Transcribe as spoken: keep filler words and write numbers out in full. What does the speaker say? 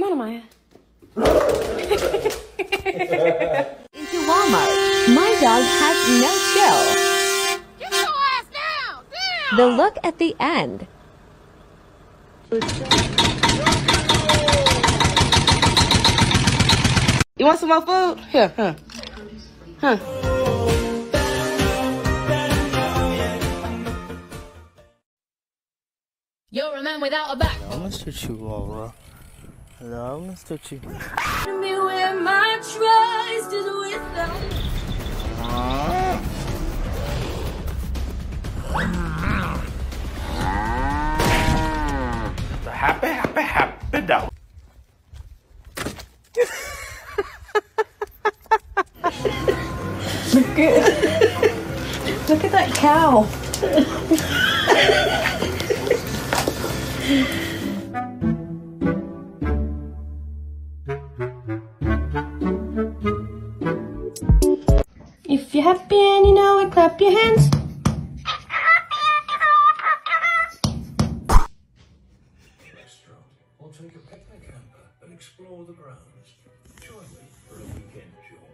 Come on, Amaya. Into Walmart. My dog has no chill. Get your ass down! Down! The look at the end. You want some more food? Here, huh? Huh? You're a man without a back. Hello, Mister Chihuahua. Hello, Mister Chihuahua. Me where my trust is without. The happy, happy, happy dog. Look at, look at that cow. If you're happy and you know it, clap your hands. I'll take a picnic camper and explore the grounds. Join me for a weekend jaunt.